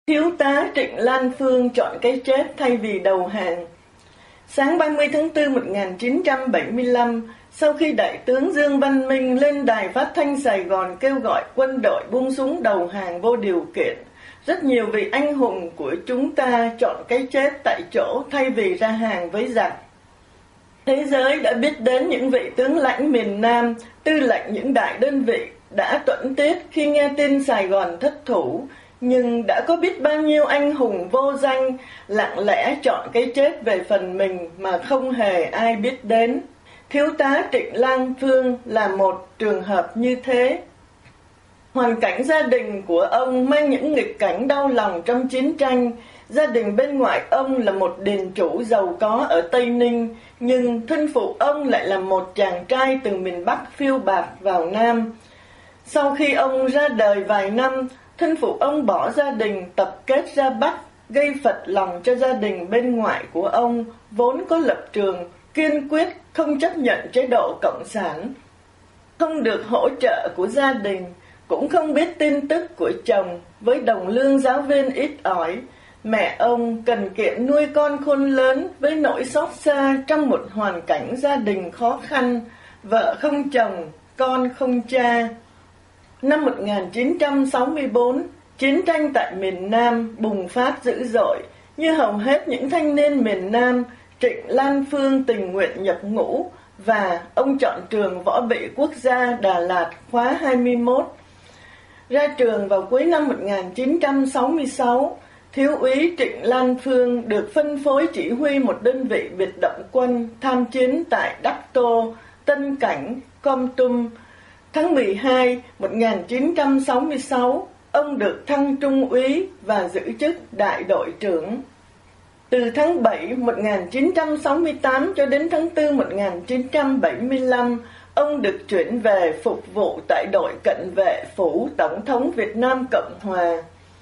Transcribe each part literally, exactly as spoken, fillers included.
Thiếu tá Trịnh Lan Phương chọn cái chết thay vì đầu hàng. Sáng ba mươi tháng tư năm một nghìn chín trăm bảy mươi lăm, sau khi Đại tướng Dương Văn Minh lên đài phát thanh Sài Gòn kêu gọi quân đội buông súng đầu hàng vô điều kiện, rất nhiều vị anh hùng của chúng ta chọn cái chết tại chỗ thay vì ra hàng với giặc. Thế giới đã biết đến những vị tướng lãnh miền Nam, tư lệnh những đại đơn vị đã tuẫn tiết khi nghe tin Sài Gòn thất thủ, nhưng đã có biết bao nhiêu anh hùng vô danh lặng lẽ chọn cái chết về phần mình mà không hề ai biết đến. Thiếu tá Trịnh Lan Phương là một trường hợp như thế. Hoàn cảnh gia đình của ông mang những nghịch cảnh đau lòng trong chiến tranh. Gia đình bên ngoại ông là một đền chủ giàu có ở Tây Ninh, nhưng thân phụ ông lại là một chàng trai từ miền Bắc phiêu bạt vào Nam. Sau khi ông ra đời vài năm, thân phụ ông bỏ gia đình tập kết ra Bắc, gây phật lòng cho gia đình bên ngoại của ông, vốn có lập trường kiên quyết không chấp nhận chế độ cộng sản. Không được hỗ trợ của gia đình, cũng không biết tin tức của chồng, với đồng lương giáo viên ít ỏi, mẹ ông cần kiệm nuôi con khôn lớn với nỗi xót xa trong một hoàn cảnh gia đình khó khăn, vợ không chồng, con không cha. Năm một nghìn chín trăm sáu mươi tư, chiến tranh tại miền Nam bùng phát dữ dội. Như hầu hết những thanh niên miền Nam, Trịnh Lan Phương tình nguyện nhập ngũ và ông chọn trường Võ bị Quốc gia Đà Lạt khóa hai mươi mốt. Ra trường vào cuối năm một nghìn chín trăm sáu mươi sáu, Thiếu úy Trịnh Lan Phương được phân phối chỉ huy một đơn vị biệt động quân tham chiến tại Đắc Tô, Tân Cảnh, Com Tum. Tháng mười hai năm một nghìn chín trăm sáu mươi sáu, ông được thăng trung úy và giữ chức đại đội trưởng. Từ tháng bảy năm một nghìn chín trăm sáu mươi tám cho đến tháng tư năm một nghìn chín trăm bảy mươi lăm, ông được chuyển về phục vụ tại đội cận vệ phủ Tổng thống Việt Nam Cộng Hòa.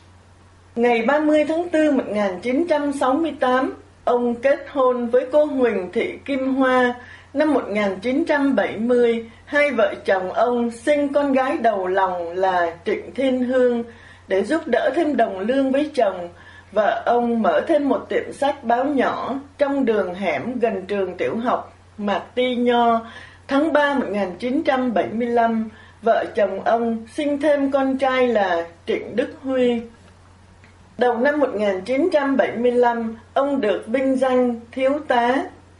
Ngày ba mươi tháng tư năm một nghìn chín trăm sáu mươi tám, ông kết hôn với cô Huỳnh Thị Kim Hoa. Năm một nghìn chín trăm bảy mươi, hai vợ chồng ông sinh con gái đầu lòng là Trịnh Thiên Hương. Để giúp đỡ thêm đồng lương với chồng, vợ ông mở thêm một tiệm sách báo nhỏ trong đường hẻm gần trường tiểu học Mạc Ti Nho. Tháng ba năm một nghìn chín trăm bảy mươi lăm, vợ chồng ông sinh thêm con trai là Trịnh Đức Huy. Đầu năm một nghìn chín trăm bảy mươi lăm, ông được vinh danh thiếu tá.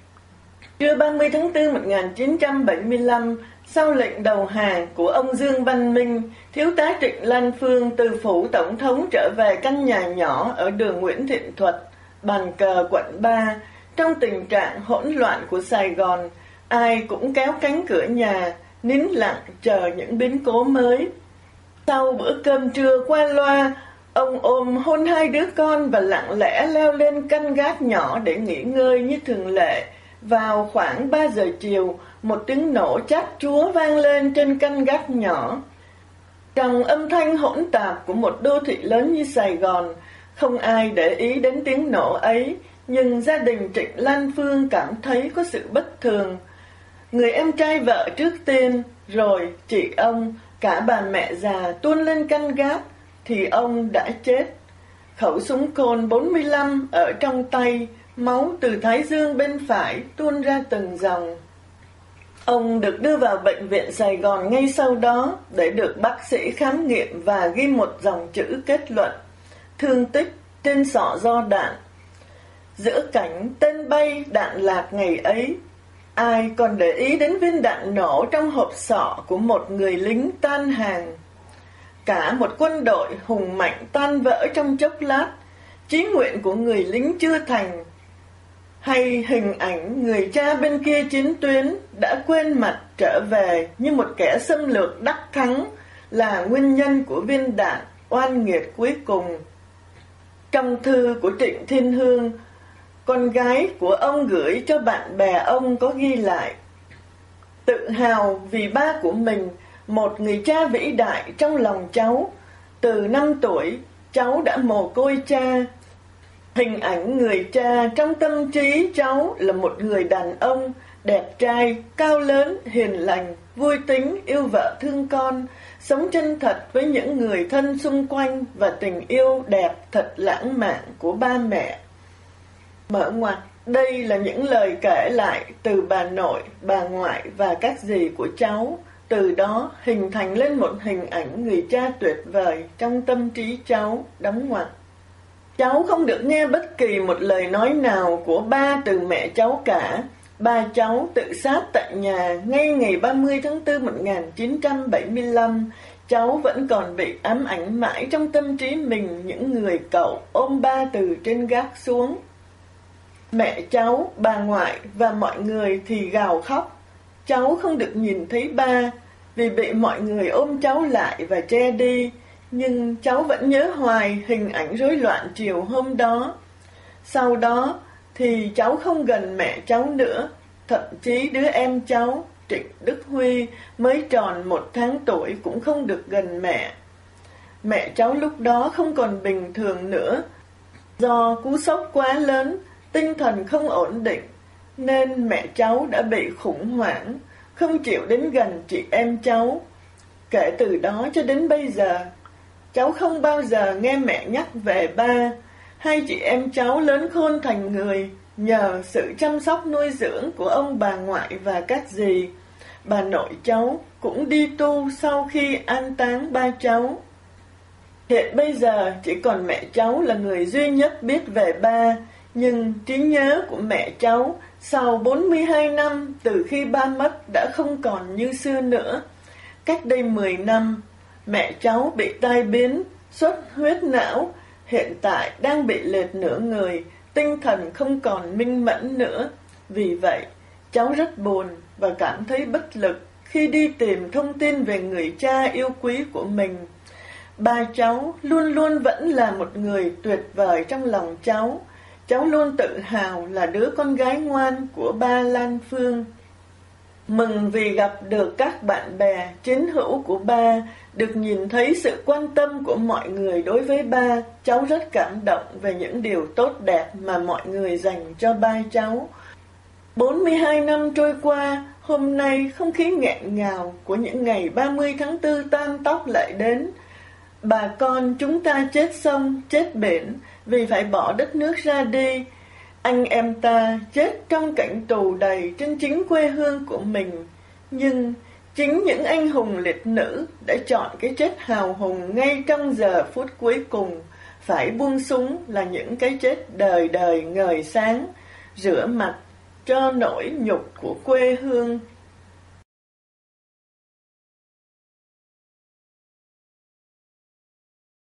Trưa ba mươi tháng tư năm một nghìn chín trăm bảy mươi lăm, sau lệnh đầu hàng của ông Dương Văn Minh, thiếu tá Trịnh Lan Phương từ phủ Tổng thống trở về căn nhà nhỏ ở đường Nguyễn Thiện Thuật, Bàn Cờ, quận ba. Trong tình trạng hỗn loạn của Sài Gòn, ai cũng kéo cánh cửa nhà, nín lặng chờ những biến cố mới. Sau bữa cơm trưa qua loa, ông ôm hôn hai đứa con và lặng lẽ leo lên căn gác nhỏ để nghỉ ngơi như thường lệ. Vào khoảng ba giờ chiều, một tiếng nổ chát chúa vang lên trên căn gác nhỏ. Trong âm thanh hỗn tạp của một đô thị lớn như Sài Gòn, không ai để ý đến tiếng nổ ấy, nhưng gia đình Trịnh Lan Phương cảm thấy có sự bất thường. Người em trai vợ trước tiên, rồi chị ông, cả bà mẹ già tuôn lên căn gác, thì ông đã chết. Khẩu súng côn bốn mươi lăm ở trong tay, máu từ thái dương bên phải tuôn ra từng dòng. Ông được đưa vào bệnh viện Sài Gòn ngay sau đó để được bác sĩ khám nghiệm và ghi một dòng chữ kết luận: thương tích trên sọ do đạn. Giữa cảnh tên bay đạn lạc ngày ấy, ai còn để ý đến viên đạn nổ trong hộp sọ của một người lính tan hàng. Cả một quân đội hùng mạnh tan vỡ trong chốc lát. Chí nguyện của người lính chưa thành, hay hình ảnh người cha bên kia chiến tuyến đã quên mặt trở về như một kẻ xâm lược đắc thắng là nguyên nhân của viên đạn oan nghiệt cuối cùng. Trong thư của Trịnh Thiên Hương, con gái của ông gửi cho bạn bè ông có ghi lại: tự hào vì ba của mình, một người cha vĩ đại trong lòng cháu. Từ năm tuổi, cháu đã mồ côi cha. Hình ảnh người cha trong tâm trí cháu là một người đàn ông đẹp trai, cao lớn, hiền lành, vui tính, yêu vợ thương con, sống chân thật với những người thân xung quanh và tình yêu đẹp thật lãng mạn của ba mẹ. Mở ngoặt, đây là những lời kể lại từ bà nội, bà ngoại và các dì của cháu. Từ đó hình thành lên một hình ảnh người cha tuyệt vời trong tâm trí cháu. Đóng ngoặt. Cháu không được nghe bất kỳ một lời nói nào của ba từ mẹ cháu cả. Ba cháu tự sát tại nhà ngay ngày ba mươi tháng tư một nghìn chín trăm bảy mươi lăm. Cháu vẫn còn bị ám ảnh mãi trong tâm trí mình những người cậu ôm ba từ trên gác xuống. Mẹ cháu, bà ngoại và mọi người thì gào khóc. Cháu không được nhìn thấy ba vì bị mọi người ôm cháu lại và che đi. Nhưng cháu vẫn nhớ hoài hình ảnh rối loạn chiều hôm đó. Sau đó thì cháu không gần mẹ cháu nữa. Thậm chí đứa em cháu, Trịnh Đức Huy, mới tròn một tháng tuổi cũng không được gần mẹ. Mẹ cháu lúc đó không còn bình thường nữa. Do cú sốc quá lớn, tinh thần không ổn định, nên mẹ cháu đã bị khủng hoảng, không chịu đến gần chị em cháu. Kể từ đó cho đến bây giờ, cháu không bao giờ nghe mẹ nhắc về ba. Hai chị em cháu lớn khôn thành người nhờ sự chăm sóc nuôi dưỡng của ông bà ngoại và các dì. Bà nội cháu cũng đi tu sau khi an táng ba cháu. Hiện bây giờ chỉ còn mẹ cháu là người duy nhất biết về ba, nhưng trí nhớ của mẹ cháu sau bốn mươi hai năm từ khi ba mất đã không còn như xưa nữa. Cách đây mười năm, mẹ cháu bị tai biến, xuất huyết não, hiện tại đang bị lệch nửa người, tinh thần không còn minh mẫn nữa. Vì vậy, cháu rất buồn và cảm thấy bất lực khi đi tìm thông tin về người cha yêu quý của mình. Ba cháu luôn luôn vẫn là một người tuyệt vời trong lòng cháu. Cháu luôn tự hào là đứa con gái ngoan của ba Lan Phương. Mừng vì gặp được các bạn bè, chiến hữu của ba, được nhìn thấy sự quan tâm của mọi người đối với ba. Cháu rất cảm động về những điều tốt đẹp mà mọi người dành cho ba cháu. bốn mươi hai năm trôi qua, hôm nay không khí nghẹn ngào của những ngày ba mươi tháng tư tan tóc lại đến. Bà con chúng ta chết sông, chết biển vì phải bỏ đất nước ra đi. Anh em ta chết trong cảnh tù đầy trên chính quê hương của mình. Nhưng chính những anh hùng liệt nữ đã chọn cái chết hào hùng ngay trong giờ phút cuối cùng. Phải buông súng là những cái chết đời đời ngời sáng, rửa mặt cho nỗi nhục của quê hương